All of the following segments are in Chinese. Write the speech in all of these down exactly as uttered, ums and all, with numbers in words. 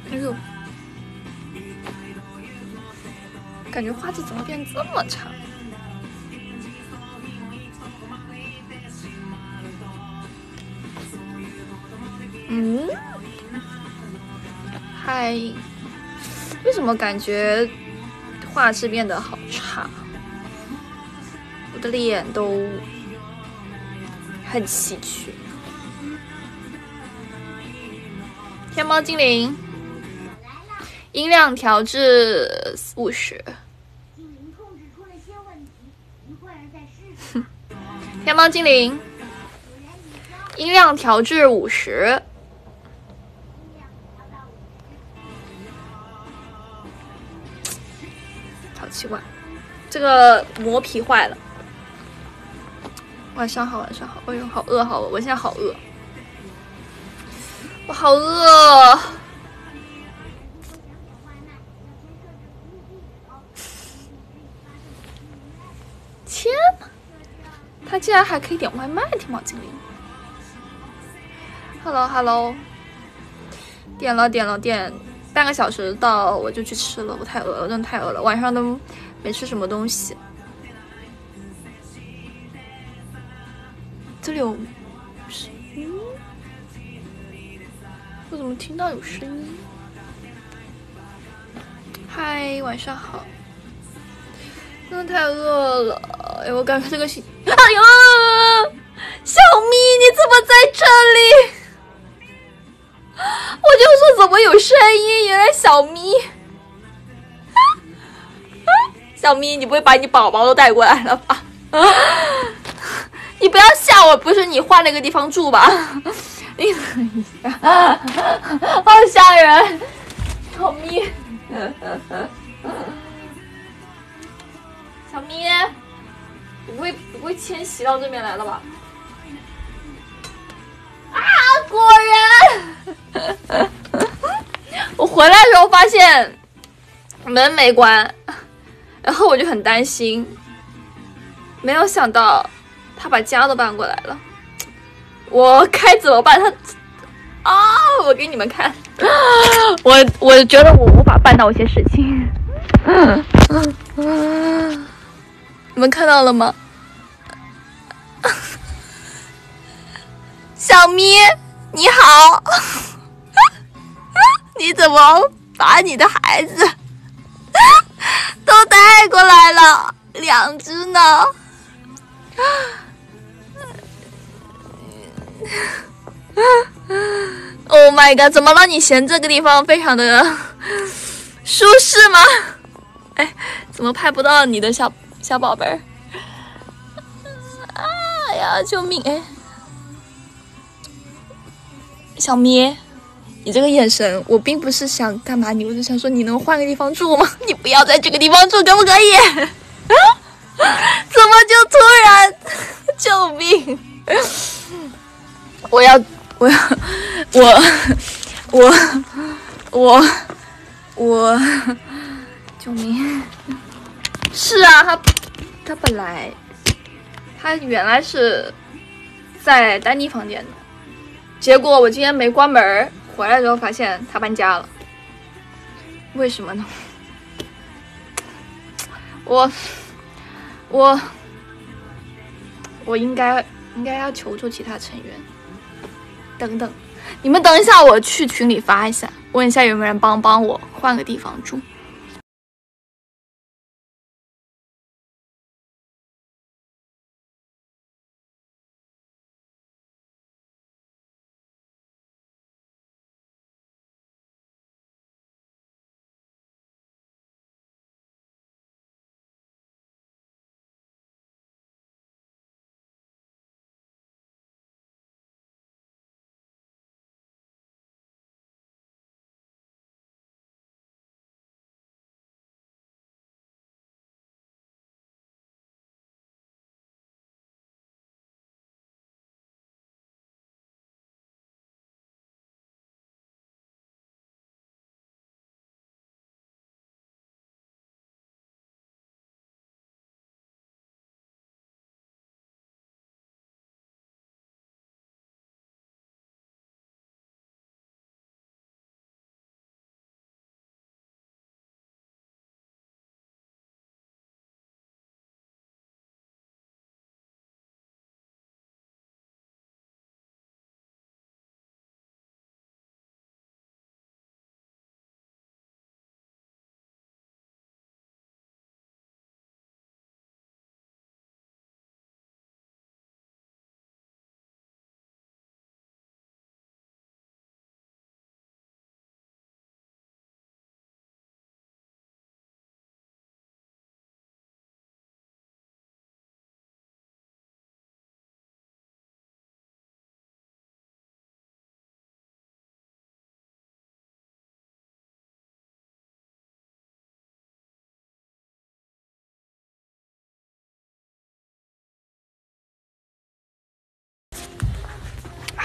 哎呦，感觉画质怎么变这么差？嗯，嗨，为什么感觉画质变得好差？我的脸都很崎岖。天猫精灵，音量调至五十。天猫精灵，音量调至五十。好奇怪，这个磨皮坏了。晚上好，晚上好。哎呦，好饿，好饿！我现在好饿，我好饿。天哪，他竟然还可以点外卖！天猫精灵 ，Hello Hello， 点了点了点，半个小时到我就去吃了，我太饿了，真的太饿了，晚上都没吃什么东西。这里有声音，我怎么听到有声音？嗨，晚上好。真的太饿了，哎，我感觉这个心，哎呦，小咪你怎么在这里？我就说怎么有声音，原来小咪，小咪，你不会把你宝宝都带过来了吧？你不要吓我，不是你换了个地方住吧？你等一下，好吓人，小咪。小咪，你不会不会迁徙到这边来了吧？啊，果然！我回来的时候发现门没关，然后我就很担心，没有想到他把家都搬过来了。我该怎么办？他啊，我给你们看，我我觉得我无法办到一些事情。你们看到了吗？小咪，你好，你怎么把你的孩子都带过来了？两只呢？Oh my god！ 怎么了？你嫌这个地方非常的舒适吗？哎，怎么拍不到你的小小宝贝儿？哎呀，救命！哎，小咪，你这个眼神，我并不是想干嘛你，我是想说你能换个地方住吗？你不要在这个地方住，可不可以？怎么就突然？救命！我要，我要，我，我，我，我，救命！是啊，他，他本来，他原来是在丹妮房间的。结果我今天没关门，回来之后发现他搬家了，为什么呢？我我我应该应该要求助其他成员。等等，你们等一下，我去群里发一下，问一下有没有人帮帮我换个地方住。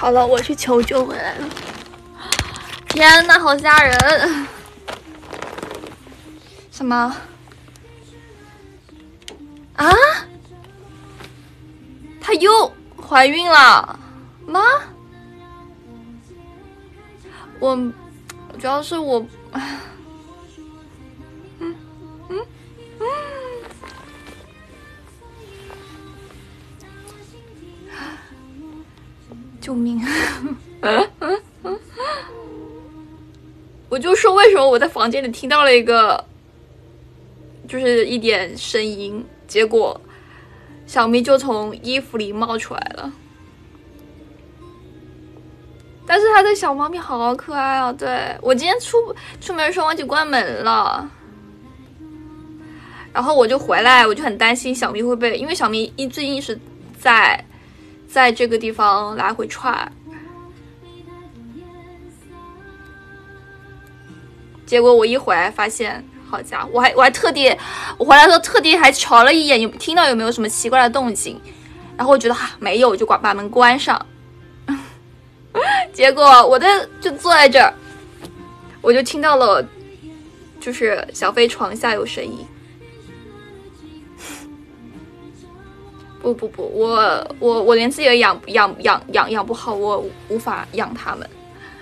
好了，我去求救回来了。天哪，好吓人！什么？啊？她又怀孕了吗？我主要是我，嗯嗯嗯，救命！我就说为什么我在房间里听到了一个，就是一点声音，结果小咪就从衣服里冒出来了。但是它的小猫咪好可爱啊！对，我今天出出门的时候忘记关门了，然后我就回来，我就很担心小咪会被，因为小咪一最近是在在这个地方来回窜，结果我一回来发现，好家伙，我还我还特地，我回来的时候特地还瞧了一眼，有听到有没有什么奇怪的动静，然后我觉得哈、啊、没有，我就把把门关上。结果我的就坐在这儿，我就听到了，就是小飞床下有声音。不不不，我我我连自己也养养养养养不好，我无法养它们。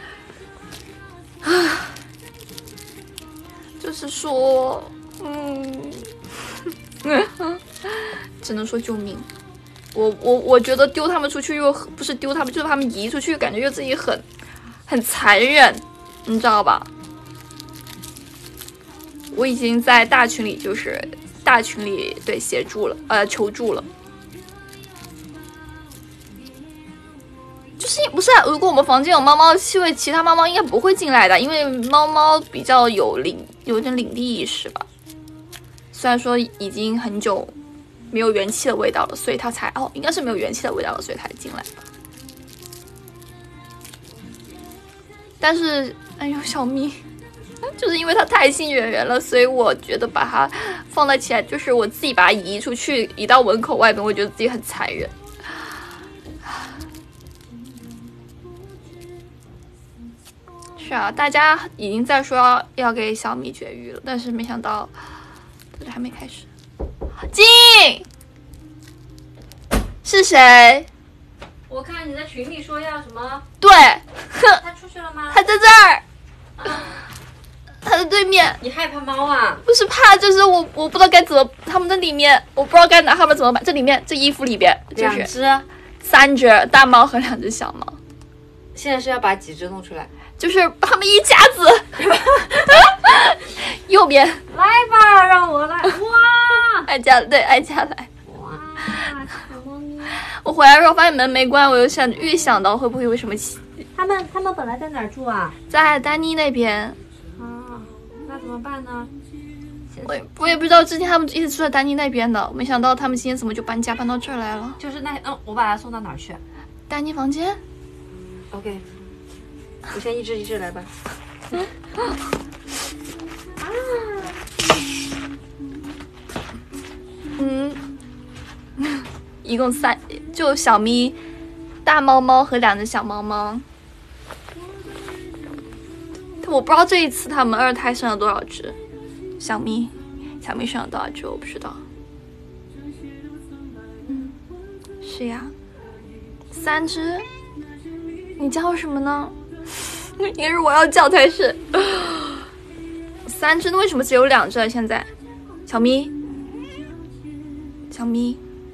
啊，就是说，嗯，只能说救命。我我我觉得丢他们出去又不是丢他们，就是把他们移出去，感觉又自己很很残忍，你知道吧？我已经在大群里，就是大群里对协助了，呃，求助了。就是不是、啊？如果我们房间有猫猫的气味，其他猫猫应该不会进来的，因为猫猫比较有领有点领地意识吧。虽然说已经很久没有元气的味道了，所以它才哦，应该是没有元气的味道了，所以它才进来吧。但是，哎呦，小咪，就是因为它太信圆圆了，所以我觉得把它放在起来，就是我自己把它移出去，移到门口外面，我觉得自己很残忍。是啊，大家已经在说要要给小米绝育了，但是没想到，这里还没开始。静，是谁？ 我看你在群里说要什么？ 对， 他出去了吗？ 他在这儿，啊、他在对面。 你害怕猫啊？ 不是怕，就是我我不知道该怎么，他们在里面，我不知道该拿他们怎么办。这里面这衣服里边，就是、 两只、 三只大猫和两只小猫。 现在是要把几只弄出来？ 就是他们一家子。右边来吧，让我来。哇， 哀家对哀家来。 哇，小猫咪。 我回来的时候发现门没关，我又想预想到会不会有什么奇。 他们他们本来在哪儿住啊？ 在丹妮那边。 啊，那怎么办呢？ 我也我也不知道，之前他们一直住在丹妮那边的，没想到他们今天怎么就搬家搬到这儿来了？ 就是那嗯，我把它送到哪儿去？ 丹妮房间。 OK， 我先一只一只来吧。啊， 嗯，一共三，就小咪、大猫猫和两只小猫猫。我不知道这一次他们二胎生了多少只，小咪，小咪生了多少只我不知道。嗯，是呀，三只。你叫什么呢？应该是我要叫才是。三只，那为什么只有两只？现在，小咪，小咪，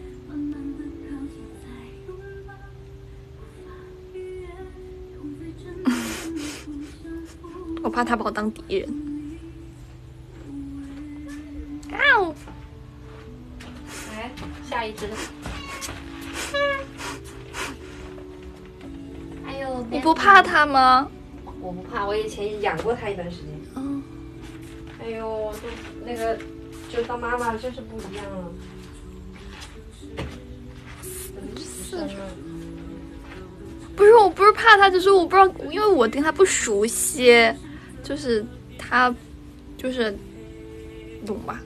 我怕他把我当敌人。啊！ 来，下一只。哎呦， 你不怕它吗？ 我不怕，我以前养过它一段时间。 嗯。 哎呦，就那个，就当妈妈真是不一样了。是。 不是，我不是怕它，就是我不知道，因为我跟它不熟悉，就是它，就是懂吧？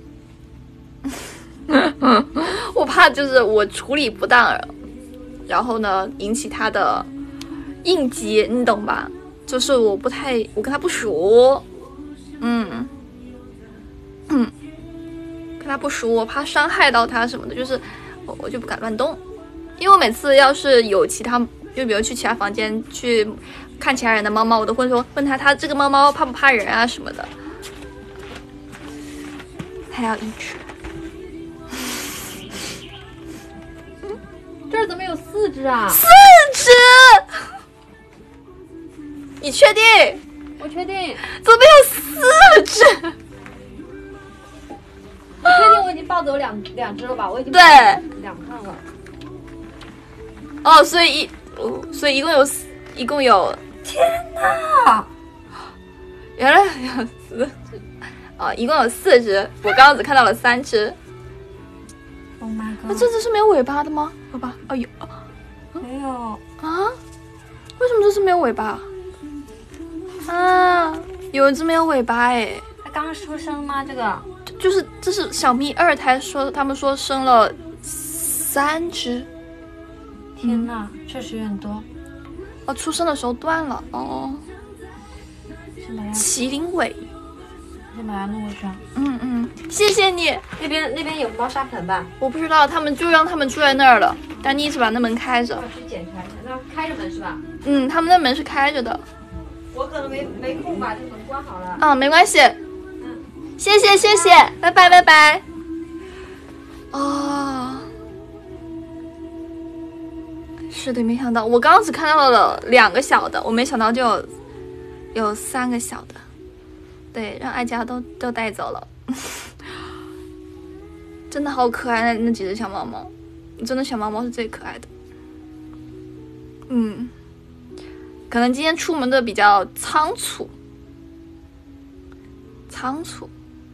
我怕就是我处理不当，然后呢引起它的应激，你懂吧？就是我不太，我跟他不熟，嗯嗯，跟他不熟，我怕伤害到他什么的，就是我我就不敢乱动，因为我每次要是有其他，就比如去其他房间去看其他人的猫猫，我都会说问他，他这个猫猫怕不怕人啊什么的。还要一只， 这儿怎么有四只啊？ 四只？你确定？ 我确定。 怎么有四只？ 我确定我已经抱走两两只了吧？我已经对两看了。 哦，所以一，哦，所以一共有四，一共有， 天哪！ 原来有四只。哦，一共有四只，我刚刚只看到了三只。 Oh my god！ 那这只是没有尾巴的吗？尾巴？哦有。 没有啊？为什么这是没有尾巴？啊，有一只没有尾巴哎。 它刚出生吗？这个就是这是小蜜二胎说，他们说生了三只。 天哪，嗯、确实有点多。 哦，出生的时候断了哦。麒麟尾。 先把它弄过去啊。 嗯嗯，谢谢你。 那边那边有猫砂盆吧？ 我不知道，他们就让他们住在那儿了。但你一直把那门开着。 我去检查一下，那开着门是吧？ 嗯，他们那门是开着的。 我可能没没空把这门关好了。 啊，没关系。 嗯， 谢谢谢谢，拜拜拜拜。哦，是的，没想到，我刚刚只看到了两个小的，我没想到就有有三个小的。对，让爱家都都带走了，真的好可爱那那几只小猫猫，真的小猫猫是最可爱的。嗯，可能今天出门的比较仓促，仓促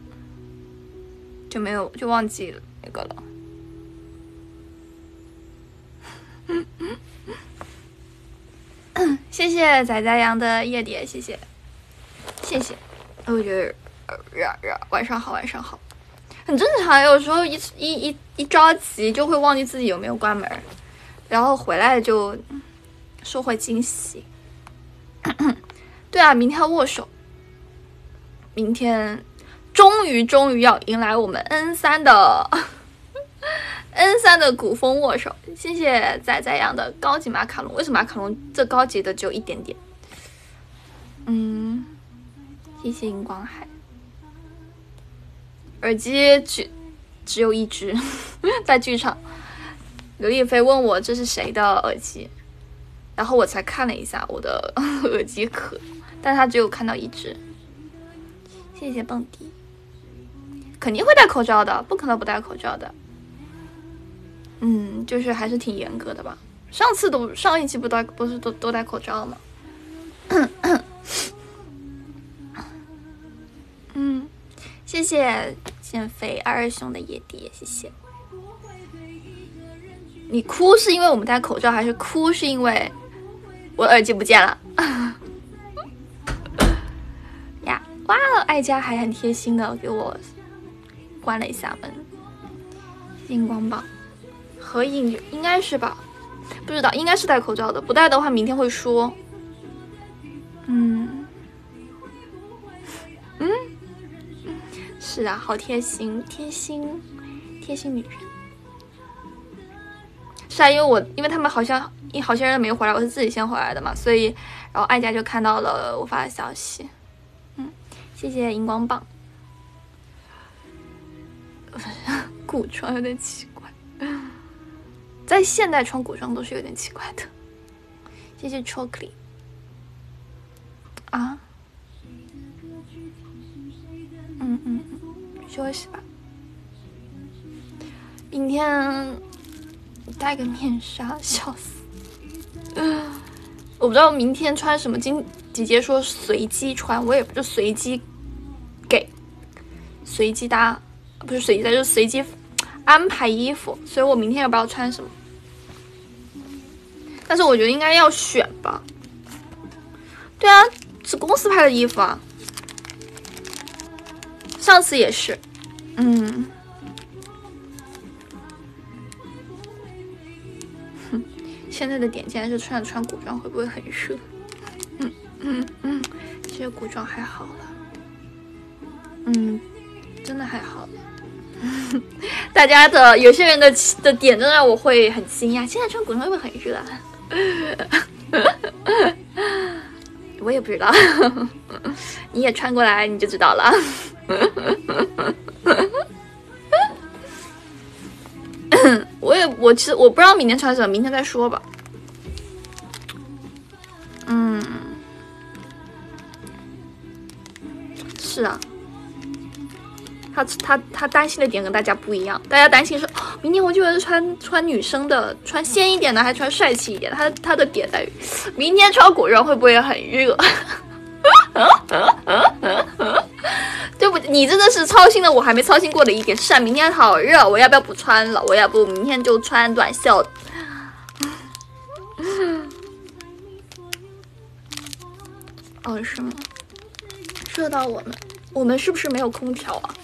就没有就忘记了那个了。谢谢仔仔羊的夜蝶，谢谢，谢谢。我觉得，呀呀，晚上好，晚上好，很正常。有时候一一一一着急，就会忘记自己有没有关门，然后回来就收获惊喜。对啊，明天要握手，明天终于终于要迎来我们 N 三的 N 三的古风握手。谢谢仔仔羊的高级马卡龙，为什么马卡龙这高级的只有一点点？嗯。谢谢荧光海，耳机只只有一只，在剧场。刘亦菲问我这是谁的耳机，然后我才看了一下我的耳机壳，但他只有看到一只。谢谢蹦迪，肯定会戴口罩的，不可能不戴口罩的。嗯，就是还是挺严格的吧。上次都上一期不戴不是都都戴口罩吗？嗯，谢谢减肥二兄的野蝶，谢谢。你哭是因为我们戴口罩，还是哭是因为我耳机不见了？呀，哇，爱家还很贴心的给我关了一下门。荧光棒合影应该是吧？不知道，应该是戴口罩的，不戴的话明天会说。嗯嗯。是啊，好贴心，贴心，贴心女人。是啊，因为我因为他们好像一好些人没回来，我是自己先回来的嘛，所以然后爱家就看到了我发的消息。嗯，谢谢荧光棒。古装有点奇怪，在现代穿古装都是有点奇怪的。谢谢 Chocolate 啊。嗯嗯嗯，休息吧。明天戴个面纱，笑死。我不知道明天穿什么，今姐姐说随机穿，我也不是随机给，随机搭，不是随机搭，就是随机安排衣服，所以我明天也不知道穿什么。但是我觉得应该要选吧。对啊，是公司派的衣服啊。上次也是，嗯， 现在的点竟然是穿穿古装，会不会很热？嗯嗯嗯，其实古装还好了，嗯，真的还好了。大家的有些人的的点真的让我会很惊讶，现在穿古装会不会很热啊？我也不知道，你也穿过来你就知道了。我也我其实我不知道明天穿什么，明天再说吧。嗯，是啊，他他他担心的点跟大家不一样，大家担心是、哦、明天我就要穿穿女生的，穿仙一点的，还穿帅气一点的。他他的点在于，明天穿古装会不会很热？对不，你真的是操心了我还没操心过的一点是啊，明天好热，我要不要不穿了？我要不明天就穿短袖。哦，是吗？热到我们，我们是不是没有空调啊？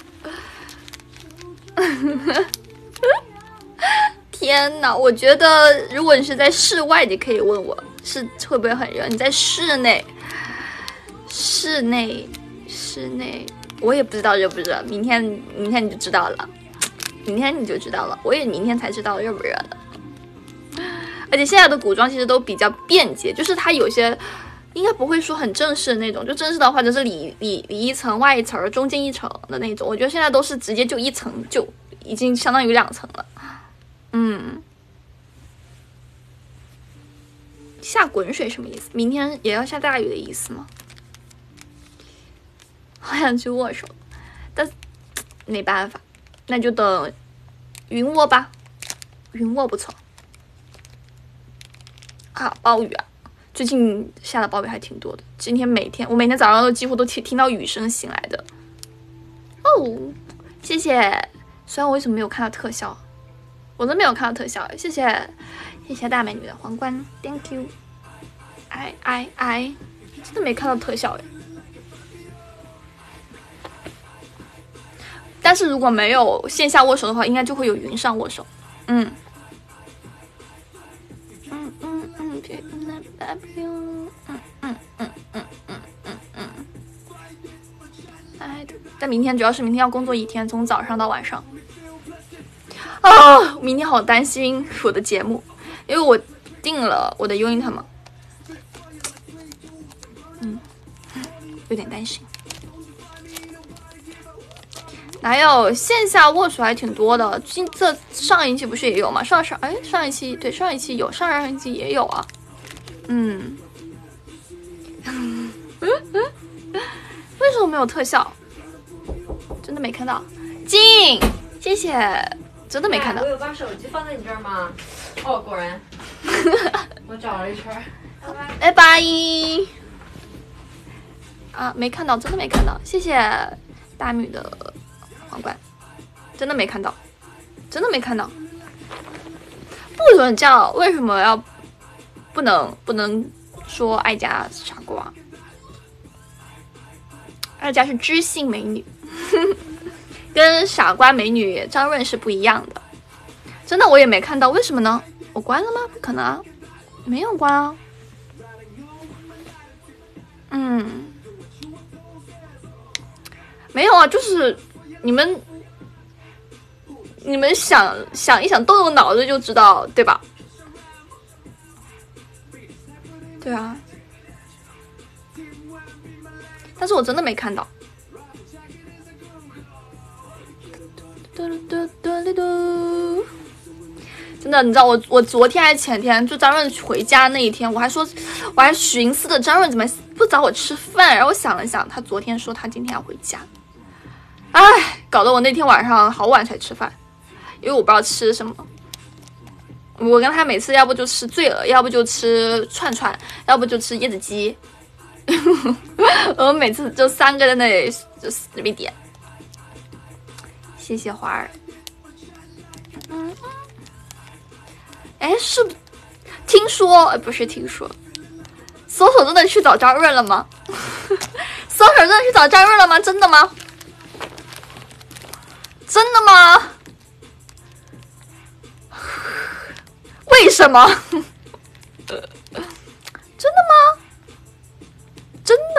天哪！我觉得如果你是在室外，你可以问我是会不会很热。你在室内，室内，室内，我也不知道热不热。明天，明天你就知道了。明天你就知道了。我也明天才知道热不热的。而且现在的古装其实都比较便捷，就是它有些应该不会说很正式的那种，就正式的话就是里里里一层外一层中间一层的那种。我觉得现在都是直接就一层就已经相当于两层了。嗯，下滚水什么意思？明天也要下大雨的意思吗？好想去握手，但没办法，那就等云握吧。云握不错啊，暴雨啊！最近下的暴雨还挺多的。今天每天我每天早上都几乎都听听到雨声醒来的。哦，谢谢。虽然我为什么没有看到特效？我都没有看到特效，谢谢，谢谢大美女的皇冠 ，Thank you。哎哎哎，真的没看到特效哎。但是如果没有线下握手的话，应该就会有云上握手。嗯。嗯嗯嗯嗯嗯嗯嗯嗯嗯嗯嗯。哎，但明天主要是明天要工作一天，从早上到晚上。啊，明天好担心我的节目，因为我订了我的 unit 嘛，嗯，有点担心。哪有线下握手还挺多的，今这上一期不是也有吗？上上哎上一期对上一期有，上上一期也有啊，嗯，为什么没有特效？真的没看到，静，谢谢。真的没看到。 我有把手机放在你这儿吗？哦，果然。我找了一圈。 拜拜。啊，没看到，真的没看到。谢谢大米的皇冠，真的没看到，真的没看到。不准叫，为什么要不能不能说爱家傻瓜？爱家是知性美女。跟傻瓜美女张润是不一样的，真的我也没看到，为什么呢？我关了吗？不可能啊，没有关啊。嗯，没有啊，就是你们你们想想一想，动动脑子就知道，对吧？对啊，但是我真的没看到。嘟嘟嘟嘟嘟，真的，你知道我我昨天还是前天，就张润回家那一天，我还说，我还寻思的张润怎么不找我吃饭，然后我想了想，他昨天说他今天要回家，哎，搞得我那天晚上好晚才吃饭，因为我不知道吃什么。我跟他每次要不就吃醉了，要不就吃串串，要不就吃椰子鸡，我们每次就三个在那里就随便点。谢谢花儿。嗯，哎，是听说，呃，不是听说，搜索真的去找张润了吗？搜索真的去找张润了吗？真的吗？真的吗？为什么？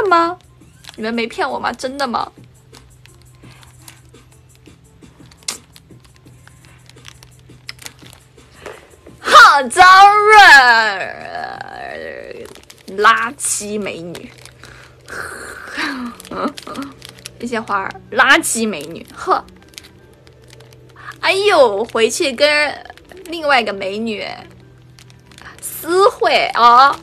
的吗？你们没骗我吗？真的吗？哈，张润，垃圾美女。一些花儿，垃圾美女，呵。哎呦，回去跟另外一个美女私会啊。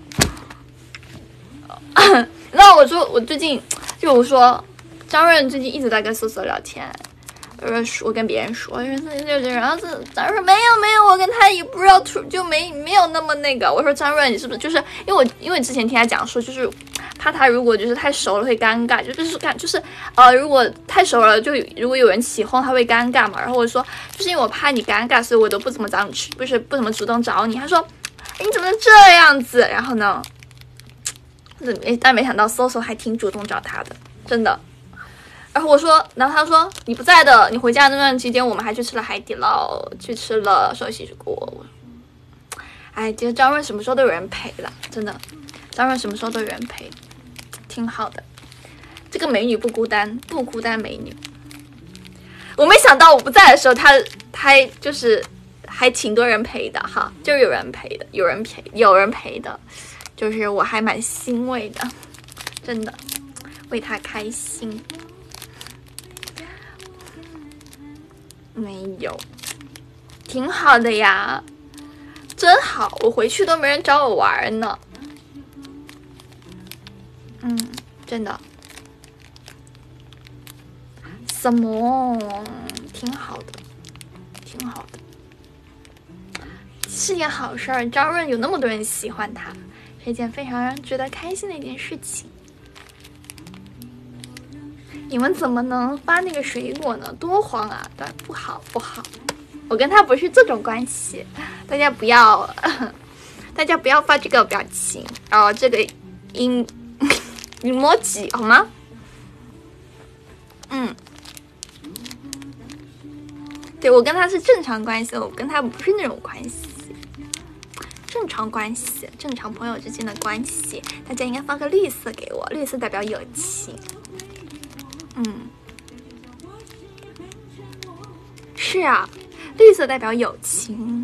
那我说，我最近就我说，张润最近一直在跟瑟瑟聊天。呃，我跟别人说，然后这张润没有没有，我跟他也不知道就没没有那么那个。我说张润，你是不是就是因为我因为之前听他讲说，就是怕他如果就是太熟了会尴尬，就就是干就是呃如果太熟了就如果有人起哄他会尴尬嘛。然后我说就是因为我怕你尴尬，所以我都不怎么找你去，不是不怎么主动找你。他说你怎么能这样子？然后呢，但没想到搜搜还挺主动找他的，真的。然后我说，然后他说你不在的，你回家那段期间，我们还去吃了海底捞，去吃了寿喜锅。哎，其实张润什么时候都有人陪了，真的，张润什么时候都有人陪，挺好的。这个美女不孤单，不孤单美女。我没想到我不在的时候，他他就是还挺多人陪的哈，就是有人陪的，有人陪，有人陪的，就是我还蛮欣慰的，真的为他开心。没有，挺好的呀，真好。我回去都没人找我玩呢。嗯，真的。什么？挺好的，挺好的，是件好事儿。张润有那么多人喜欢他，是一件非常让人觉得开心的一件事情。你们怎么能发那个水果呢？多慌啊！对，不好不好，我跟他不是这种关系，大家不要，大家不要发这个表情，然后这个音 emoji 好吗？嗯，对，我跟他是正常关系，我跟他不是那种关系，正常关系，正常朋友之间的关系，大家应该发个绿色给我，绿色代表友情。嗯，是啊，绿色代表友情。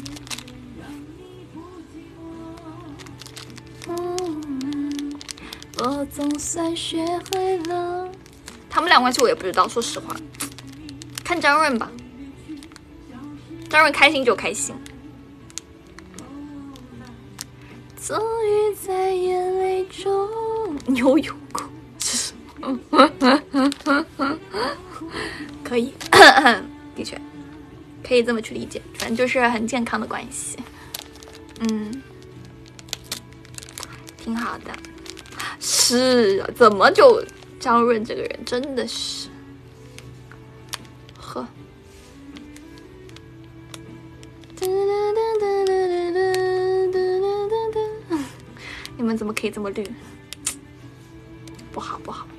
嗯，我总算学会了。他们俩关系我也不知道，说实话，看张润吧，张润开心就开心。终于在眼泪中游泳过。可以，的确可以这么去理解，反正就是很健康的关系。嗯，挺好的。是啊，怎么就张润这个人真的是，呵。你们怎么可以这么绿？不好不好。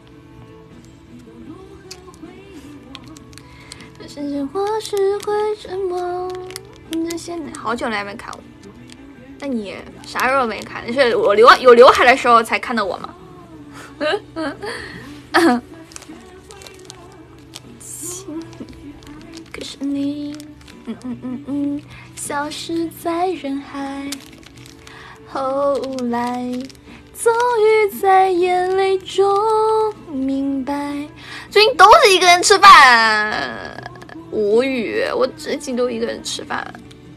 甚至或是会沉默。这些好久来没看我，那你啥时候没看？你是我留有刘海的时候才看到我吗？可是你，嗯嗯嗯嗯，消失在人海。后来，终于在眼泪中明白。最近都是一个人吃饭，无语。我最近都一个人吃饭。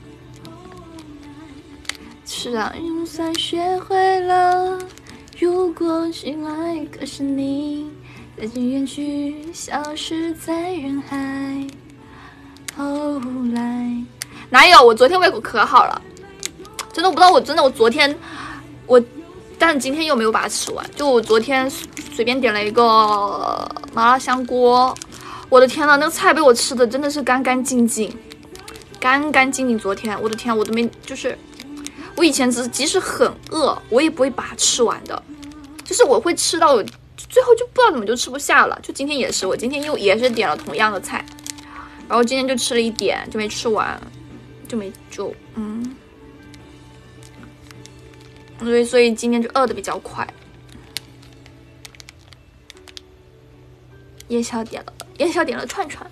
是啊，总算学会了，如果醒来，可是你已经远去，消失在人海。后来，哪有？我昨天胃口可好了，真的，我不知道，我真的，我昨天我。但今天又没有把它吃完，就我昨天随便点了一个麻辣香锅，我的天呐，那个菜被我吃的真的是干干净净，干干净净。昨天我的天，我都没，就是我以前只即使很饿，我也不会把它吃完的，就是我会吃到最后就不知道怎么就吃不下了。就今天也是，我今天又也是点了同样的菜，然后今天就吃了一点，就没吃完，就没就嗯。所以，所以今天就饿的比较快。 夜宵点了，夜宵点了串串，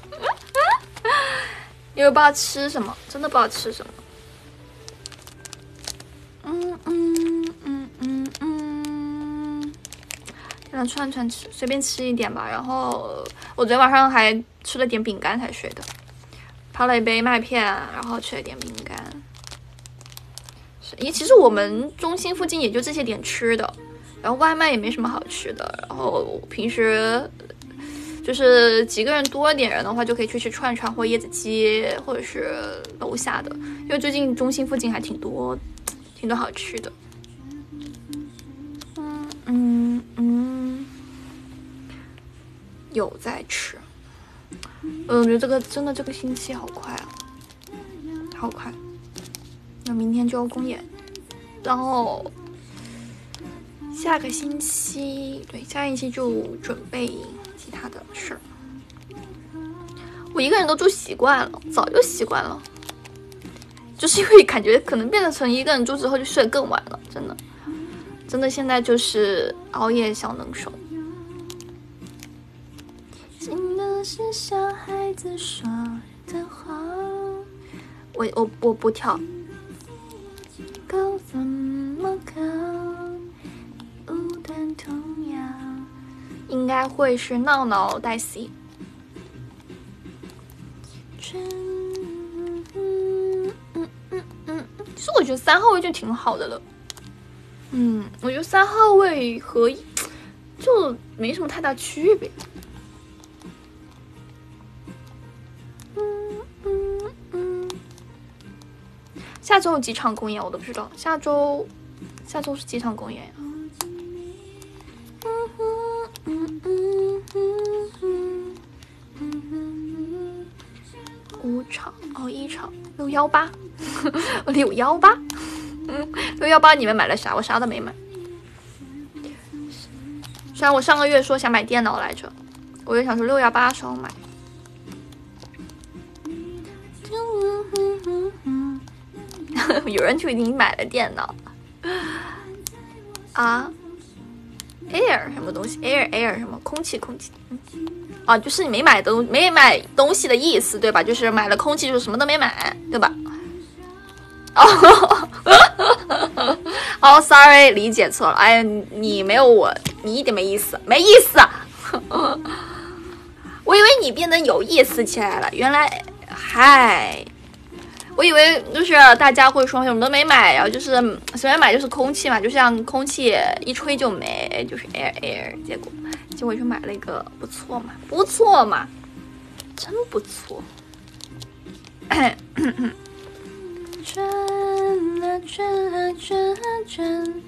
因为不知道吃什么，真的不知道吃什么。嗯嗯嗯嗯嗯，点了串串吃，随便吃一点吧。然后我昨天晚上还吃了点饼干才睡的，泡了一杯麦片，然后吃了点饼干。也其实我们中心附近也就这些点吃的，然后外卖也没什么好吃的。然后平时就是几个人多一点人的话，就可以去吃串串或椰子鸡，或者是楼下的，因为最近中心附近还挺多挺多好吃的。嗯嗯嗯，有在吃。我觉得这个真的这个星期好快啊，好快。那明天就要公演，然后下个星期，对，下个星期就准备其他的事儿。我一个人都住习惯了，早就习惯了，就是因为感觉可能变成一个人住之后就睡得更晚了，真的，真的现在就是熬夜小能手。真的是小孩子说的话，我我我不跳。高怎么高？无端童谣，应该会是闹闹带 C。嗯嗯嗯嗯，其实我觉得三号位就挺好的了。嗯，我觉得三号位和就没什么太大区别。下周有几场公演我都不知道，下周下周是几场公演呀？五场哦，一场六幺八，六幺八，嗯，六幺八你们买了啥？我啥都没买。虽然我上个月说想买电脑来着，我就想说六幺八时候买。有人就已经买了电脑啊 ，Air 什么东西 ？Air Air 什么？空气空气，嗯，啊，就是你没买东没买东西的意思，对吧？就是买了空气，就是什么都没买，对吧？哦，哦 ，sorry， 理解错了。哎，你没有我，你一点没意思，没意思。我以为你变得有意思起来了，原来，嗨。我以为就是大家会说什么都没买，然后就是随便买就是空气嘛，就像空气一吹就没，就是 air air， 结果结果就买了一个不错嘛，不错嘛，真不错。转啊转啊转啊转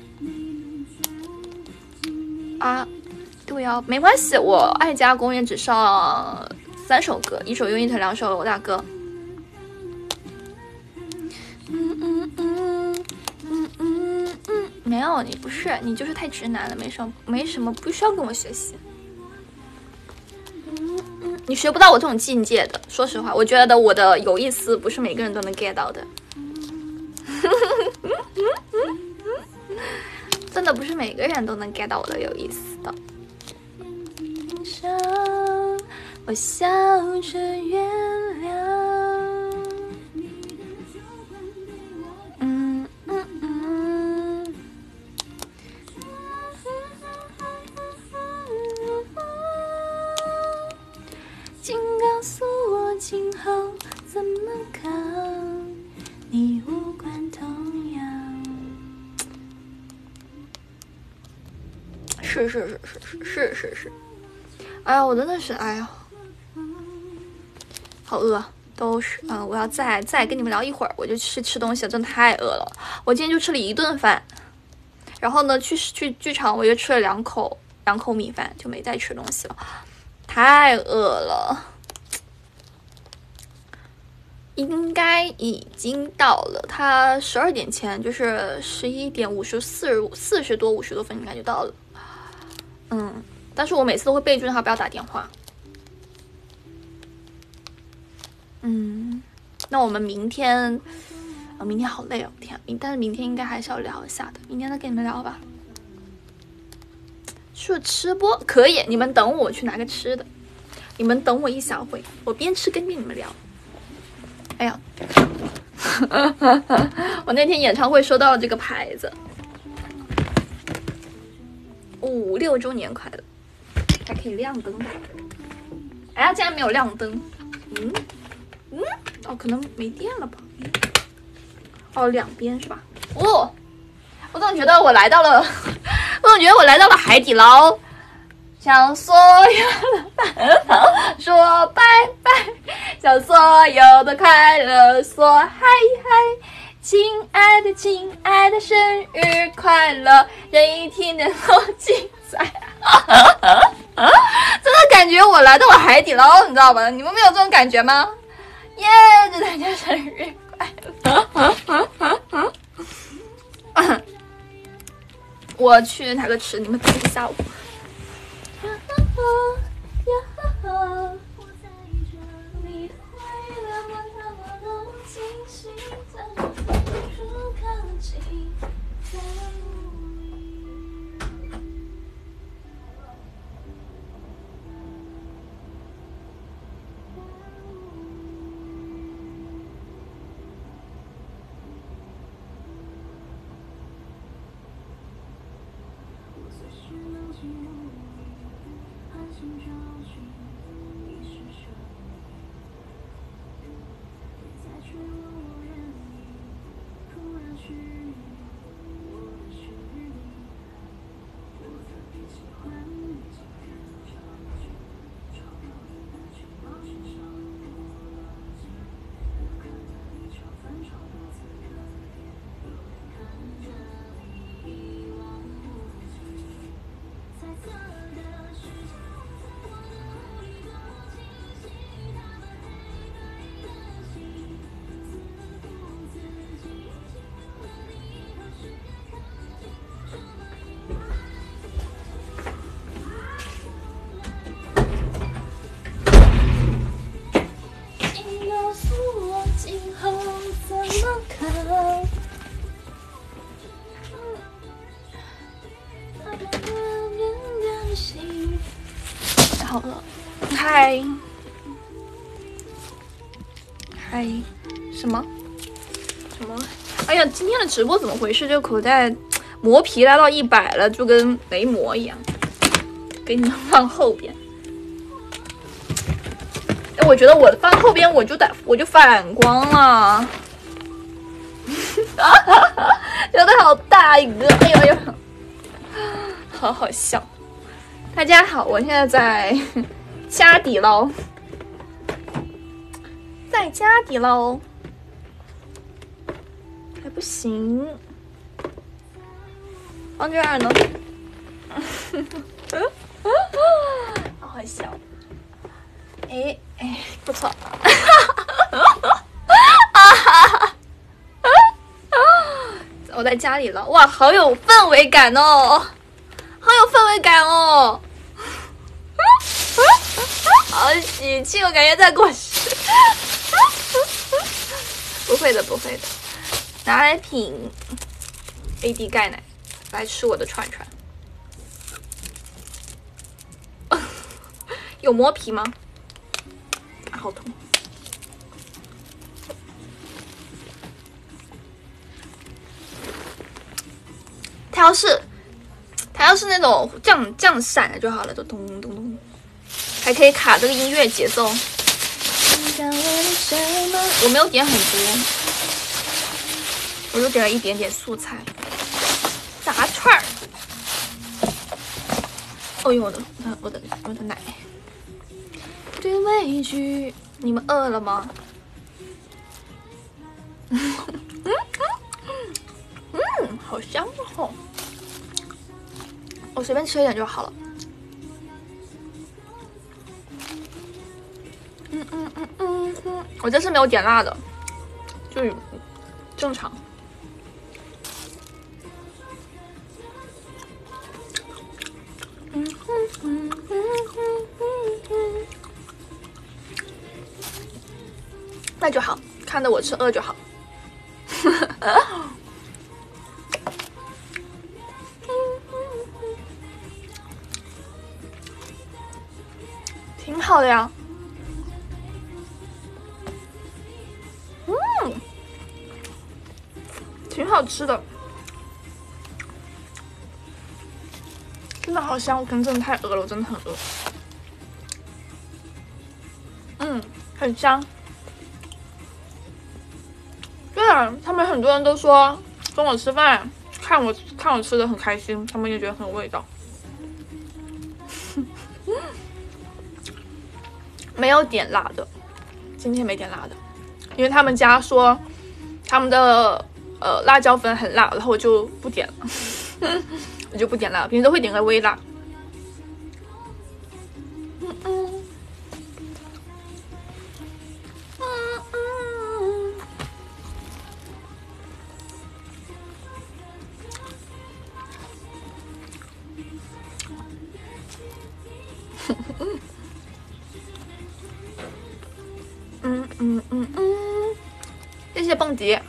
啊，对呀，没关系，我爱家公园只上三首歌，一首 unit， 两首大歌。嗯嗯嗯嗯嗯嗯，没有，你不是，你就是太直男了，没什么，没什么，不需要跟我学习。嗯嗯，你学不到我这种境界的。说实话，我觉得我的有意思不是每个人都能 get 到的。真的不是每个人都能 get 到我的有意思的。我笑着原谅。嗯嗯嗯，请告诉我今后怎么扛，你无关痛痒。是是是是是是是是，哎呀，我真的是哎呀，好饿。都是嗯、呃，我要再再跟你们聊一会儿，我就去吃东西了，真的太饿了。我今天就吃了一顿饭，然后呢，去去剧场我又吃了两口两口米饭，就没再吃东西了，太饿了。应该已经到了，他十二点前就是十一点五十四四十多五十多分应该就到了。嗯，但是我每次都会备注让他不要打电话。嗯，那我们明天，啊，明天好累哦，天，明但是明天应该还是要聊一下的，明天再跟你们聊吧。 说吃播可以，你们等我去拿个吃的，你们等我一小会，我边吃跟你们聊。哎呀，我那天演唱会收到了这个牌子，五六周年快乐，还可以亮灯的。哎呀，竟然没有亮灯，嗯嗯，哦，可能没电了吧？哦，两边是吧？哦，我总觉得我来到了，我总觉得我来到了海底捞，向所有的烦恼说拜拜，向所有的快乐说嗨嗨，亲爱的亲爱的，生日快乐，这一天能够精彩。真的感觉我来到了海底捞，你知道吧？你们没有这种感觉吗？耶，祝大家生日快乐！我去拿个吃，你们等一下我。好了，嗨嗨，什么什么？哎呀，今天的直播怎么回事？这个口袋磨皮来到一百了，就跟没磨一样。给你们放后边。哎，我觉得我放后边我就打我就反光了，觉得好大一个，哎呦哎呦，好好笑。大家好，我现在在家底捞，在家底捞，还不行。方娟儿呢？好好笑。哎哎，不错。我在家里了，哇，好有氛围感哦，好有氛围感哦。好喜庆，我感觉在过世。不会的，不会的，拿来品 A D 钙奶，来吃我的串串。有磨皮吗？啊，好痛！它要是它要是那种降降闪的就好了，就咚咚咚，还可以卡这个音乐节奏。我没有点很多，我就点了一点点素菜炸串儿。哦呦，我的我的我的奶！对畏惧，你们饿了吗？嗯嗯，好香哦！我随便吃一点就好了。嗯嗯嗯嗯嗯，我这次没有点辣的，就是正常。嗯嗯嗯嗯嗯嗯，那就好，看得我吃饿就好。 挺好的呀。嗯，挺好吃的，真的好香！我可能真的太饿了，我真的很饿。嗯，很香。对啊，他们很多人都说跟我吃饭，看我看我吃的很开心，他们也觉得很有味道。没有点辣的，今天没点辣的，因为他们家说他们的呃辣椒粉很辣，然后我就不点了，我就不点辣，平时都会点个微辣。嗯嗯嗯嗯。嗯嗯嗯嗯，谢谢蹦迪。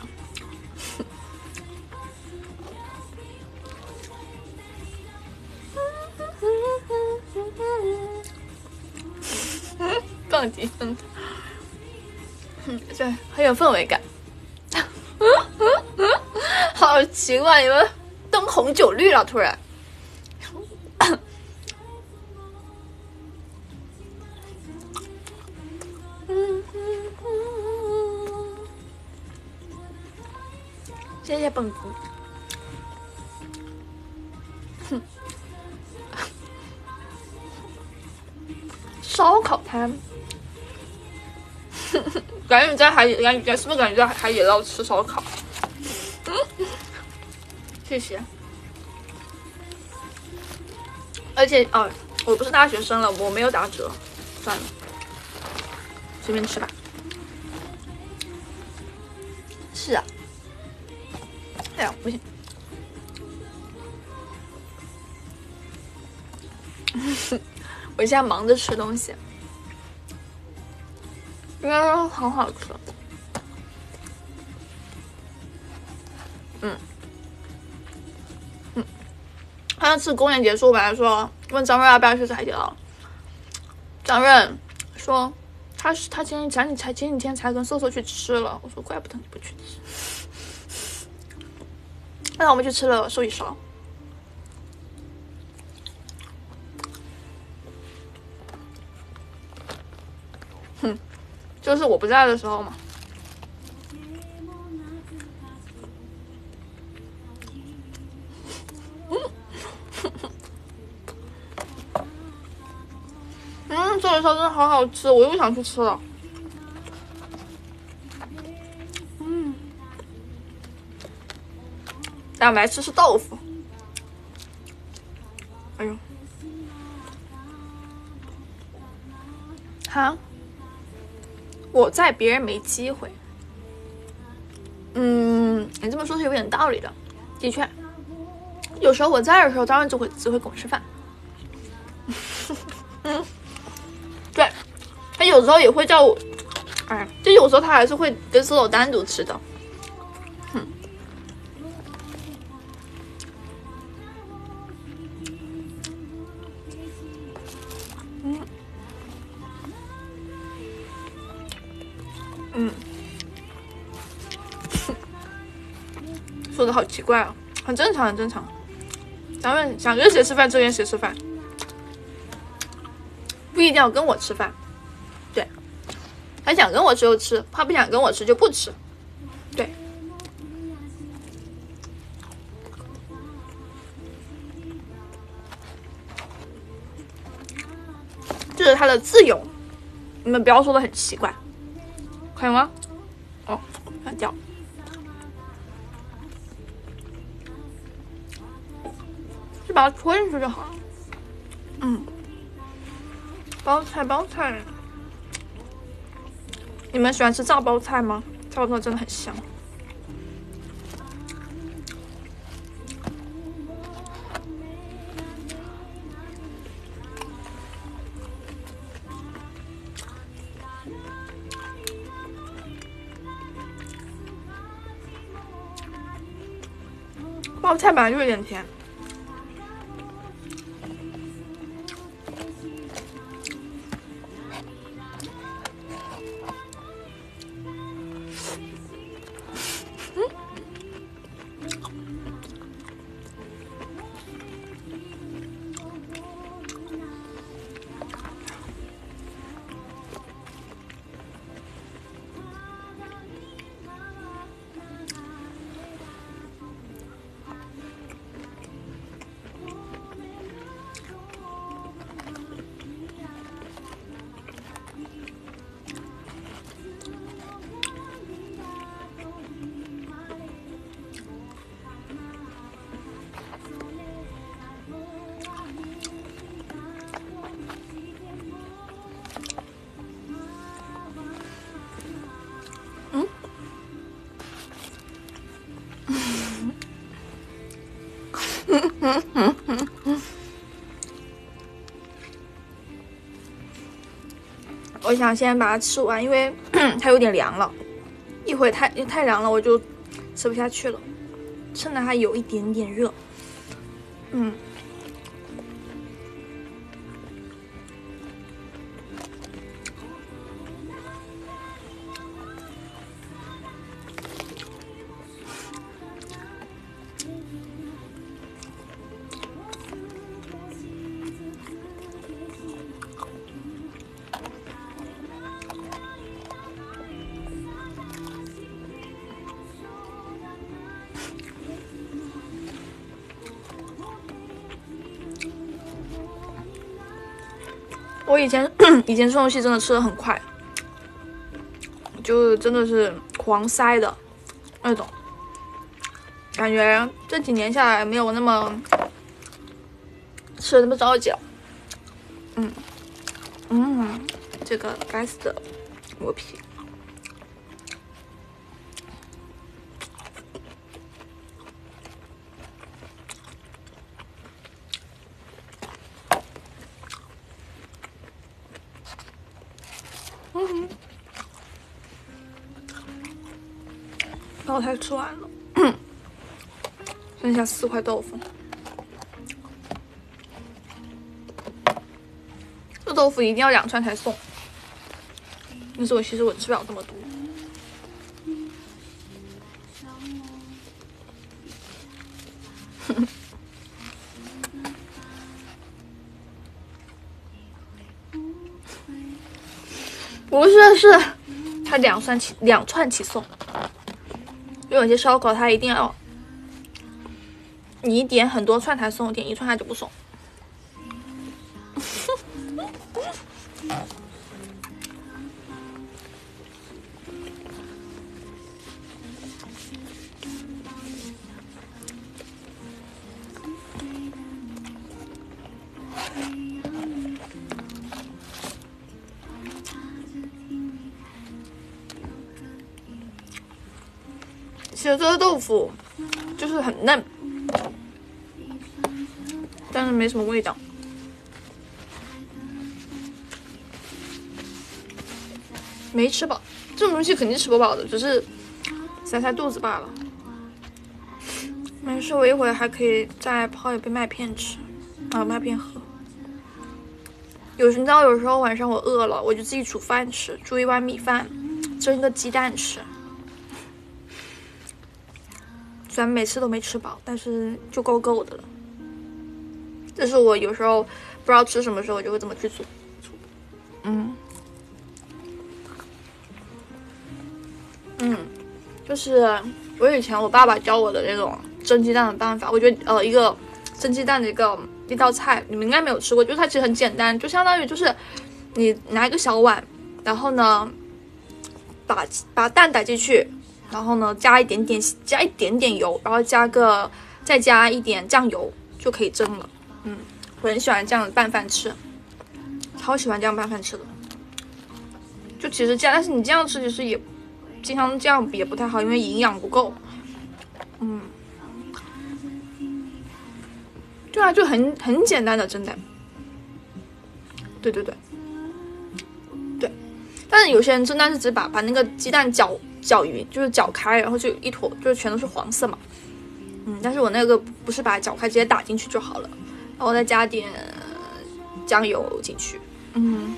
蹦迪，嗯，嗯，对，很有氛围感。好奇怪，你们灯红酒绿了，突然。谢谢蹦迪。哼，烧烤摊，感觉你在海底，感觉是不是感觉在海底捞吃烧烤？谢谢。而且哦，我不是大学生了，我没有打折，算了，随便吃吧。是啊。哎呀，不行。我现在忙着吃东西，应该很好吃。嗯嗯，上次公演结束，本来说问张瑞要不要去吃海底捞，张润说他是他前前几才前几天才跟瘦瘦去吃了，我说怪不得你不去吃。那我们去吃了寿喜烧。哼，就是我不在的时候嘛。嗯，寿喜烧真的好好吃，我又想去吃了。嗯，咱们来吃吃豆腐。哎呦，哈，我在别人没机会。嗯，你这么说是有点道理的，的确，有时候我在的时候，当然就会只会跟我吃饭。嗯，对，他有时候也会叫我，哎，就有时候他还是会跟搜搜单独吃的。哼，嗯嗯，说的好奇怪啊，很正常，很正常。咱们想跟谁吃饭就跟谁吃饭，不一定要跟我吃饭。对，他想跟我吃就吃，他不想跟我吃就不吃。对，这是他的自由，你们不要说的很奇怪，可以吗？哦，很掉。就把它戳进去就好了。嗯，包菜包菜，你们喜欢吃炸包菜吗？炸包菜真的很香。包菜本来就有点甜。 我想先把它吃完，因为它有点凉了，一会太太凉了我就吃不下去了。趁着它有一点点热，嗯。我以前以前吃东西真的吃的很快，就真的是狂塞的那种，感觉这几年下来没有那么吃的那么着急了。嗯嗯，这个该死的磨皮。嗯，把我菜吃完了，剩下四块豆腐。这豆腐一定要两串才送，但是我其实我吃不了这么多。不是，是它两串起两串起送，因为有些烧烤它一定要你点很多串才送，点一串它就不送。其实这个豆腐就是很嫩，但是没什么味道。没吃饱，这种东西肯定吃不饱的，只是塞塞肚子罢了。没事，我一会儿还可以再泡一杯麦片吃，啊，麦片喝。有时你知道，有时候晚上我饿了，我就自己煮饭吃，煮一碗米饭，蒸一个鸡蛋吃。虽然每次都没吃饱，但是就够够的了。这是我有时候不知道吃什么时候，我就会这么去做。嗯嗯，就是我以前我爸爸教我的那种蒸鸡蛋的办法，我觉得呃一个蒸鸡蛋的一个一道菜，你们应该没有吃过，就是它其实很简单，就相当于就是你拿一个小碗，然后呢把把蛋打进去。然后呢，加一点点加一点点油，然后加个再加一点酱油就可以蒸了。嗯，我很喜欢这样的拌饭吃，超喜欢这样拌饭吃的。就其实这样，但是你这样吃其实也经常这样也不太好，因为营养不够。嗯，对啊，就很很简单的蒸蛋。对对对，对。但是有些人蒸蛋是只把把那个鸡蛋搅。搅匀就是搅开，然后就一坨，就是全都是黄色嘛。嗯，但是我那个不是把它搅开，直接打进去就好了，然后再加点酱油进去。嗯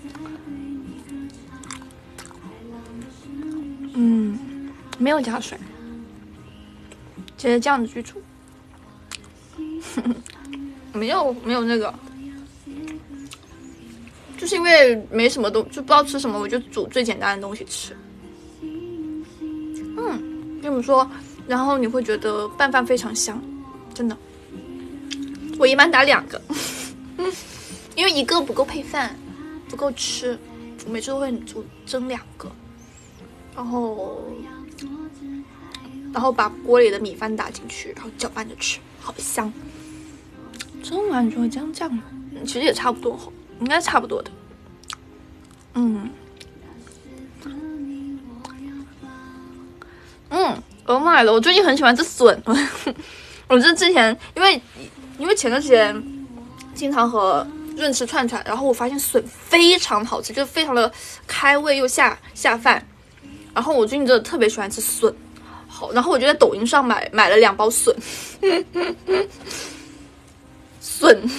嗯，没有加水，直接这样子去煮。没有没有那个，就是因为没什么东，就不知道吃什么，我就煮最简单的东西吃。嗯，这么说，然后你会觉得拌饭非常香，真的。我一般打两个，因为一个不够配饭，不够吃，我每次都会煮蒸两个，然后，然后把锅里的米饭打进去，然后搅拌着吃，好香。蒸完之后加酱油，其实也差不多，应该差不多的。嗯。嗯，我买了，我最近很喜欢吃笋， 我这之前因为因为前段时间经常和润吃串串，然后我发现笋非常好吃，就是非常的开胃又下下饭。然后我最近真的特别喜欢吃笋，好，然后我就在抖音上买买了两包笋，笋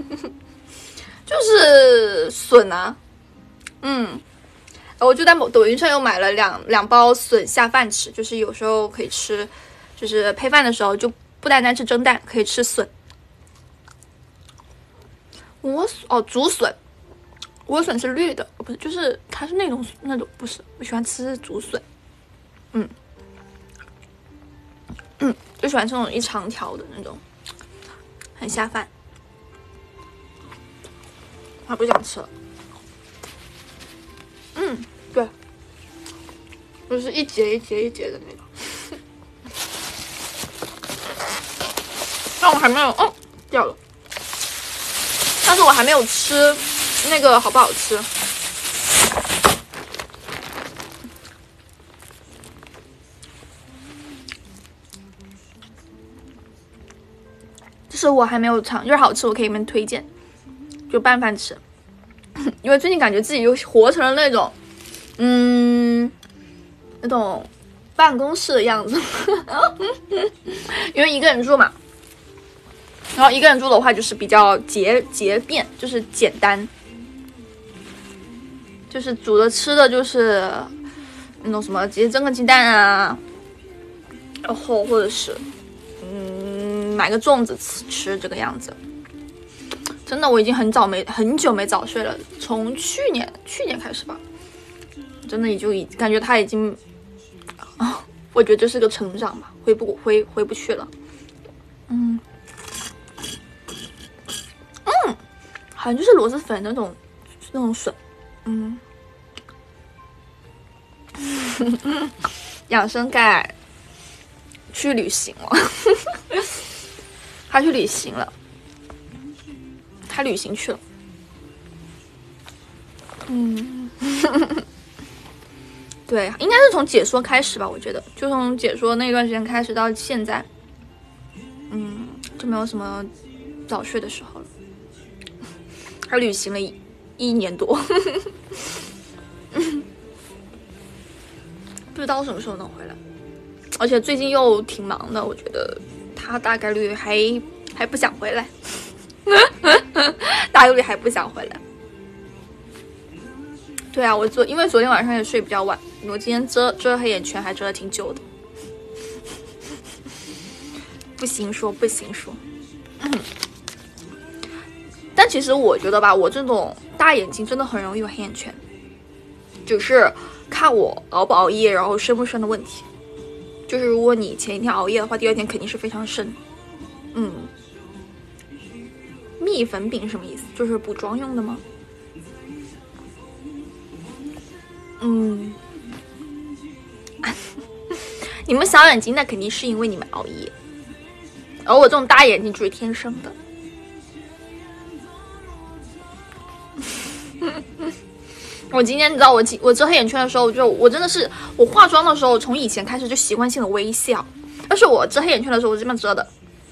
就是笋啊，嗯，我就在抖音上又买了两两包笋下饭吃，就是有时候可以吃，就是配饭的时候就不单单吃蒸蛋，可以吃笋。莴笋哦，竹笋。莴笋是绿的，不是，就是它是那种那种，不是，我喜欢吃竹笋，嗯嗯，就喜欢这种一长条的那种，很下饭。我还不想吃了，嗯，对，就是一节一节一节的那种，但我还没有，哦，掉了，但是我还没有吃。那个好不好吃？就是我还没有尝，就是好吃，我可以给你们推荐，就拌饭吃。因为最近感觉自己又活成了那种，嗯，那种办公室的样子。因为一个人住嘛，然后一个人住的话就是比较节节便，就是简单。就是煮的吃的就是那种什么直接蒸个鸡蛋啊，然后或者是嗯买个粽子吃吃这个样子。真的我已经很早没很久没早睡了，从去年去年开始吧，真的也就已感觉他已经啊，我觉得这是个成长吧，回不回回不去了。嗯嗯，好像就是螺蛳粉那种那种笋。嗯，养生盖去旅行了，他去旅行了，他旅行去了。嗯，对，应该是从解说开始吧，我觉得，就从解说那段时间开始到现在，嗯，就没有什么早睡的时候了。他旅行了一。一年多，不知道什么时候能回来，而且最近又挺忙的，我觉得他大概率还还不想回来，大概率还不想回来。对啊，我昨因为昨天晚上也睡比较晚，我今天遮遮黑眼圈还遮了挺久的，不行说不行说。嗯，但其实我觉得吧，我这种大眼睛真的很容易有黑眼圈，只是看我熬不熬夜，然后深不深的问题。就是如果你前一天熬夜的话，第二天肯定是非常深。嗯，蜜粉饼什么意思？就是补妆用的吗？嗯，你们小眼睛那肯定是因为你们熬夜，而我这种大眼睛就是天生的。我今天你知道我我遮黑眼圈的时候，就我真的是我化妆的时候，从以前开始就习惯性的微笑，但是我遮黑眼圈的时候我这么遮的，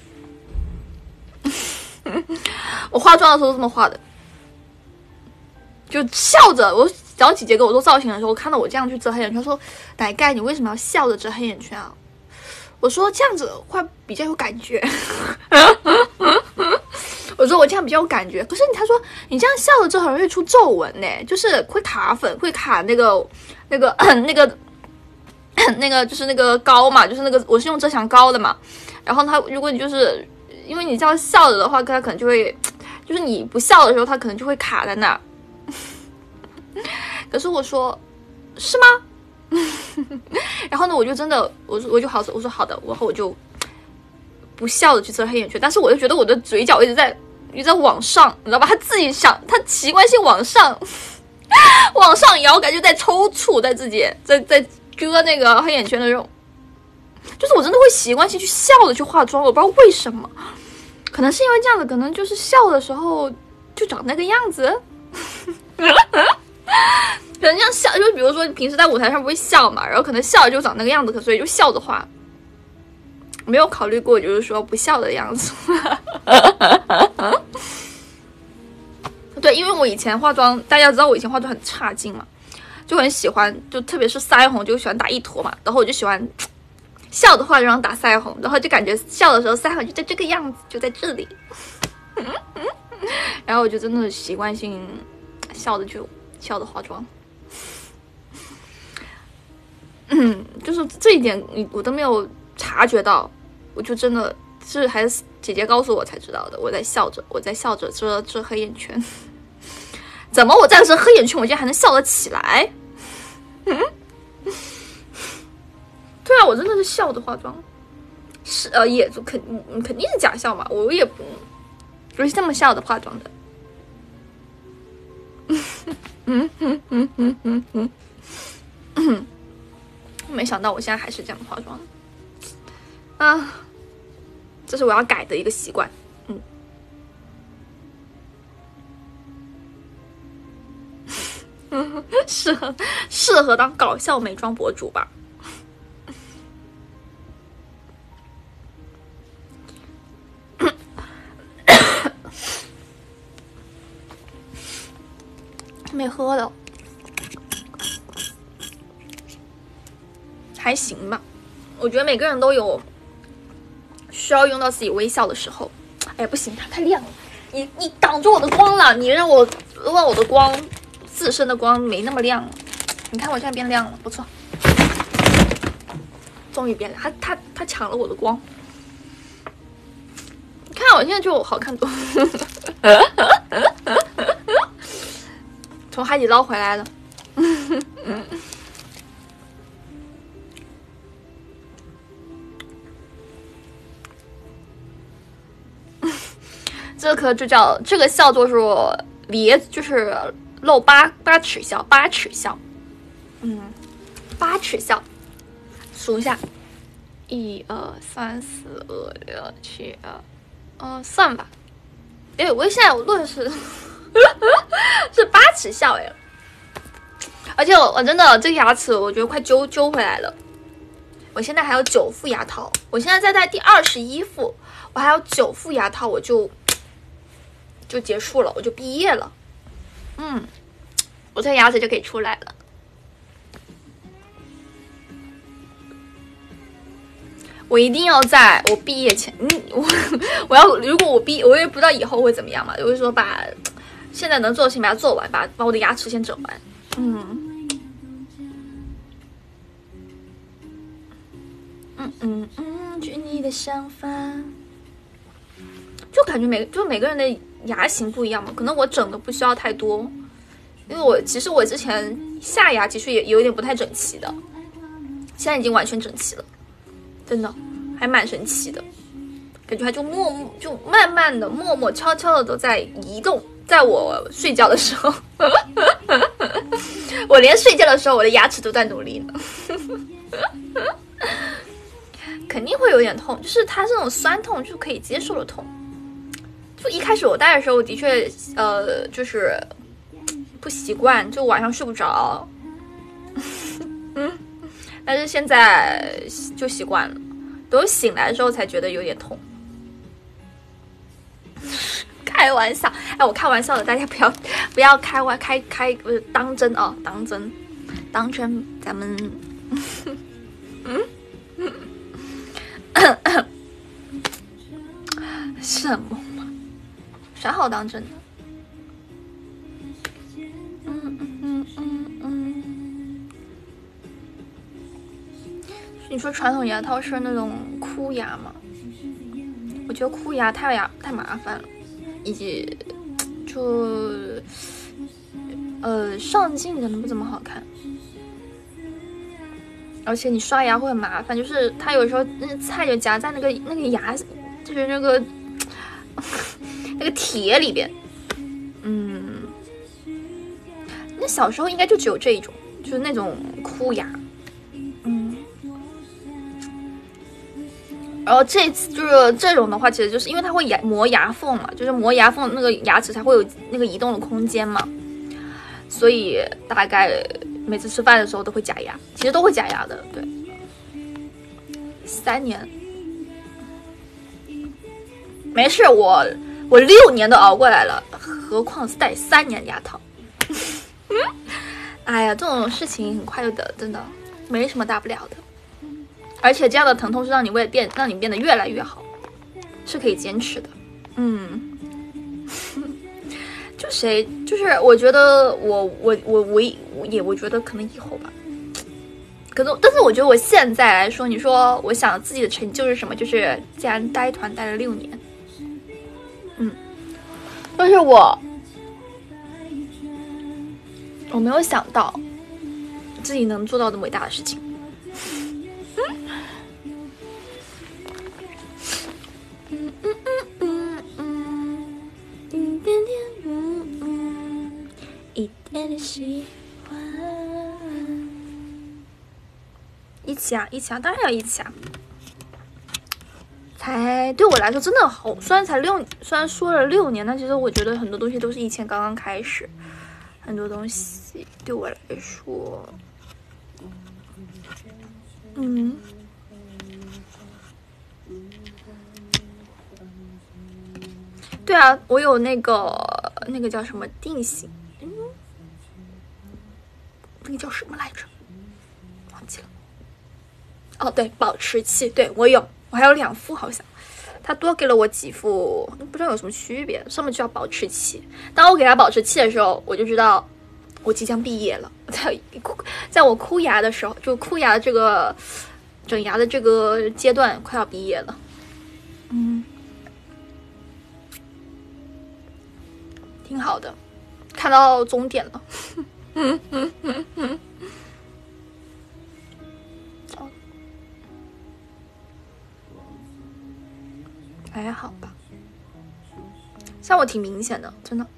我化妆的时候都这么画的，就笑着。我找姐姐给我做造型的时候，看到我这样去遮黑眼圈，说奶盖你为什么要笑着遮黑眼圈啊？我说这样子会比较有感觉。我说我这样比较有感觉，可是他说你这样笑了之后很容易出皱纹呢，就是会卡粉，会卡那个那个那个那个就是那个膏嘛，就是那个我是用遮瑕膏的嘛。然后他如果你就是因为你这样笑着的话，他可能就会就是你不笑的时候，他可能就会卡在那儿。可是我说是吗？然后呢，我就真的我我就好我说好的，然后我就不笑的去遮黑眼圈，但是我就觉得我的嘴角一直在一直在往上，你知道吧？他自己想，他习惯性往上往上摇，感觉在抽搐，在自己在在遮那个黑眼圈的时候，就是我真的会习惯性去笑的去化妆，我不知道为什么，可能是因为这样子，可能就是笑的时候就长那个样子。可能这样笑，就比如说平时在舞台上不会笑嘛，然后可能笑就长那个样子，所以就笑着画。 没有考虑过就是说不笑的样子。对，因为我以前化妆，大家知道我以前化妆很差劲嘛，就很喜欢，就特别是腮红就喜欢打一坨嘛，然后我就喜欢笑的话就让打腮红，然后就感觉笑的时候腮红就在这个样子，就在这里。然后我就真的习惯性笑的就笑的化妆。嗯，就是这一点我都没有察觉到，我就真的是还是姐姐告诉我才知道的。我在笑着，我在笑着遮遮黑眼圈。怎么我在遮黑眼圈，我竟然还能笑得起来？嗯，对啊，我真的是笑着化妆，是呃，也就肯肯定是假笑嘛，我也不不是这么笑的化妆的。嗯嗯嗯嗯嗯嗯嗯，没想到我现在还是这样化妆啊，这是我要改的一个习惯。嗯，适合适合当搞笑美妆博主吧。没喝的，还行吧。我觉得每个人都有需要用到自己微笑的时候。哎呀，不行，它太亮了，你你挡住我的光了，你让我让我的光自身的光没那么亮了。你看我现在变亮了，不错，终于变亮。它它它抢了我的光，你看我现在就好看多。从海底捞回来的。这颗就叫这个笑做是咧，就是露八八齿笑，八齿笑。嗯，八齿笑，数一下，一二三四五六七二，嗯，算吧。哎，我现在我录的是。是八齿笑哎，而且我我真的这个牙齿我觉得快揪揪回来了。我现在还有九副牙套，我现在在戴第二十一副，我还有九副牙套，我就就结束了，我就毕业了。嗯，我这牙齿就可以出来了。我一定要在我毕业前，嗯，我我要如果我毕，我也不知道以后会怎么样嘛，就是说把。现在能做的事情把它做完，把把我的牙齿先整完。嗯，嗯嗯嗯，据你的想法，就感觉每就每个人的牙型不一样嘛，可能我整的不需要太多，因为我其实我之前下牙其实也有一点不太整齐的，现在已经完全整齐了，真的还蛮神奇的，感觉它就默默就慢慢的默默悄悄的都在移动。在我睡觉的时候，我连睡觉的时候，我的牙齿都在努力呢。肯定会有点痛，就是它这种酸痛就可以接受的痛。就一开始我戴的时候，我的确呃就是不习惯，就晚上睡不着。嗯，但是现在就习惯了，等我醒来的时候才觉得有点痛。开玩笑，哎，我开玩笑的，大家不要不要开玩开开不是当真啊，当真当真，咱们嗯什么嘛，啥好当真的？嗯嗯嗯嗯嗯，你说传统牙套是那种箍牙吗？我觉得箍牙太牙太麻烦了。以及就呃上镜可能不怎么好看，而且你刷牙会很麻烦，就是它有时候那个菜就夹在那个那个牙，就是那个那个铁里边。嗯，那小时候应该就只有这一种，就是那种箍牙。嗯。然后这次就是这种的话，其实就是因为它会牙磨牙缝嘛，就是磨牙缝那个牙齿才会有那个移动的空间嘛，所以大概每次吃饭的时候都会假牙，其实都会假牙的。对，三年， 没事，我我六年都熬过来了，何况是戴三年牙套。哎呀，这种事情很快就得，真的没什么大不了的。而且这样的疼痛是让你为变，让你变得越来越好，是可以坚持的。嗯，就谁就是我觉得我我我我也我觉得可能以后吧。可是，但是我觉得我现在来说，你说我想自己的成就是什么？就是既然待团待了六年，嗯，但是我我没有想到自己能做到这么伟大的事情。嗯嗯嗯嗯嗯，一点点嗯嗯，一点点喜欢。一起啊，一起啊，当然要一起啊！才对我来说真的好，虽然才六，虽然说了六年，但其实我觉得很多东西都是以前刚刚开始，很多东西对我来说，嗯，对啊，我有那个那个叫什么定型，嗯，那个叫什么来着？忘记了。哦，对，保持器，对我有，我还有两副好像，他多给了我几副，不知道有什么区别，上面就叫保持器。当我给他保持器的时候，我就知道我即将毕业了。在在我哭牙的时候，就哭牙的这个整牙的这个阶段，快要毕业了。嗯，挺好的，看到终点了。嗯嗯嗯嗯。还好吧，像我挺明显的，真的，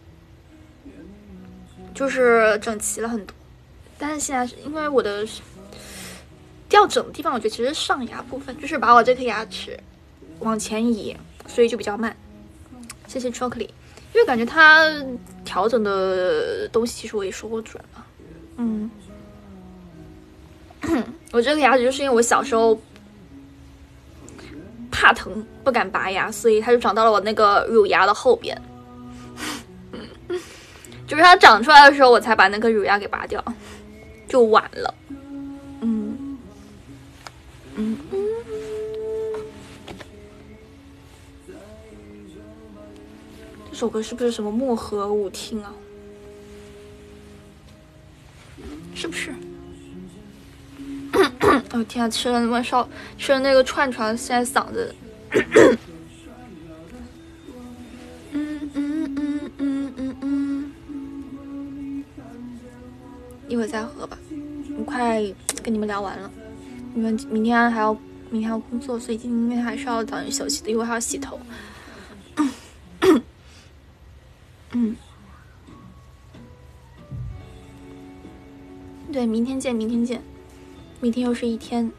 就是整齐了很多。但是现在是因为我的掉整的地方，我觉得其实上牙部分，就是把我这颗牙齿往前移，所以就比较慢。谢谢 Chocolate， 因为感觉它调整的东西其实我也说过准了。嗯，我这颗牙齿就是因为我小时候怕疼不敢拔牙，所以它就长到了我那个乳牙的后边。就是它长出来的时候我才把那颗乳牙给拔掉，就晚了。嗯嗯嗯，这首歌是不是什么漠河舞厅啊？是不是？哦天啊，吃了那么少，吃了那个串串，现在嗓子。嗯嗯嗯嗯嗯嗯，一会儿再喝吧，我快跟你们聊完了。你们明天还要明天要工作，所以今天还是要早点休息的，一会儿还要洗头。嗯，对，明天见，明天见。明天又是一天，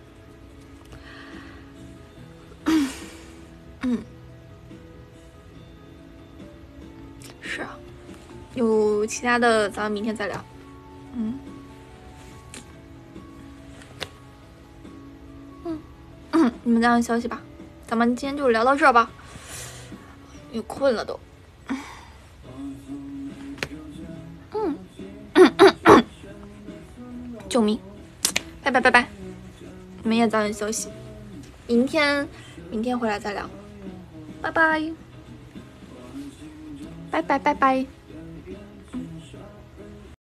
嗯，嗯，是啊，有其他的，咱们明天再聊。嗯，嗯，嗯，你们早点休息吧，咱们今天就聊到这儿吧，也困了都。嗯，嗯嗯嗯，救命！拜拜拜拜，你们也早点休息，明天明天回来再聊，拜拜，拜拜拜拜。